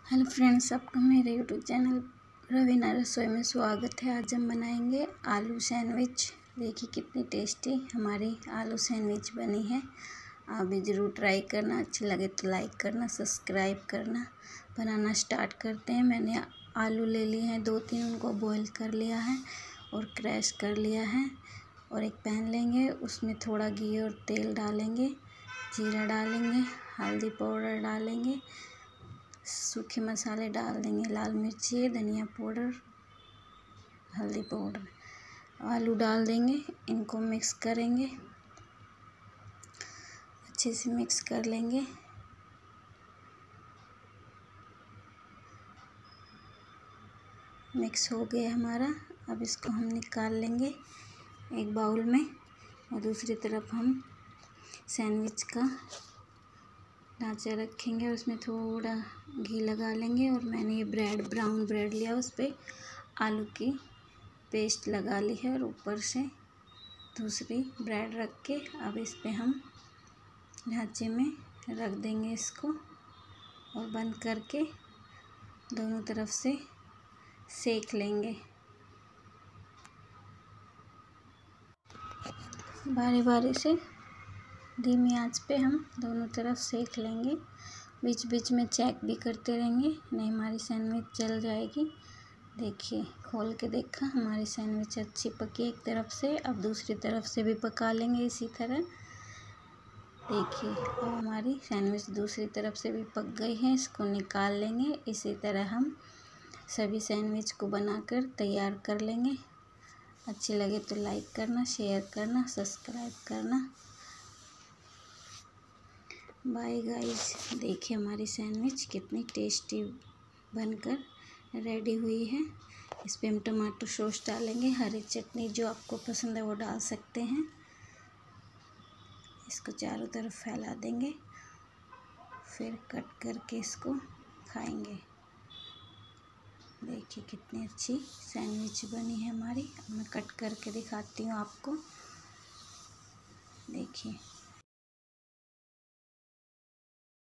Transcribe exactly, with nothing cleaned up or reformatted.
Hello friends, आपका मेरे YouTube channel Raveena रसोई में स्वागत है। आज हम बनाएंगे आलू सैंडविच। देखिए कितनी टेस्टी हमारी आलू सैंडविच बनी है। आप भी ज़रूर ट्राई करना। अच्छी लगे तो लाइक करना, सब्सक्राइब करना। बनाना स्टार्ट करते हैं। मैंने आलू ले लिए हैं दो तीन, उनको बॉईल कर लिया है और क्रैश कर लिया है। और एक पैन लेंगे, उसमें थोड़ा घी और तेल डालेंगे, जीरा डालेंगे, हल्दी पाउडर डालेंगे, सूखे मसाले डाल देंगे, लाल मिर्ची, धनिया पाउडर, हल्दी पाउडर, आलू डाल देंगे। इनको मिक्स करेंगे, अच्छे से मिक्स कर लेंगे। मिक्स हो गया हमारा। अब इसको हम निकाल लेंगे एक बाउल में और दूसरी तरफ हम सैंडविच का ढांचा रखेंगे। उसमें थोड़ा घी लगा लेंगे और मैंने ये ब्रेड ब्राउन ब्रेड लिया, उस पर आलू की पेस्ट लगा ली है और ऊपर से दूसरी ब्रेड रख के अब इस पे हम ढांचे में रख देंगे इसको और बंद करके दोनों तरफ से सेक लेंगे। बारी बारी से धीमी आंच पे हम दोनों तरफ सेक लेंगे। बीच बीच में चेक भी करते रहेंगे, नहीं हमारी सैंडविच जल जाएगी। देखिए खोल के देखा, हमारी सैंडविच अच्छी पकी एक तरफ से। अब दूसरी तरफ से भी पका लेंगे इसी तरह। देखिए अब हमारी सैंडविच दूसरी तरफ से भी पक गई है। इसको निकाल लेंगे। इसी तरह हम सभी सैंडविच को बनाकर तैयार कर लेंगे। अच्छी लगे तो लाइक करना, शेयर करना, सब्सक्राइब करना। Bye guys. देखिए हमारी सैंडविच कितनी टेस्टी बनकर रेडी हुई है। इस पे हम टमाटो सॉस डालेंगे, हरी चटनी जो आपको पसंद है वो डाल सकते हैं। इसको चारों तरफ फैला देंगे, फिर कट करके इसको खाएंगे। देखिए कितनी अच्छी सैंडविच बनी है हमारी। अब मैं कट करके दिखाती हूँ आपको। देखिए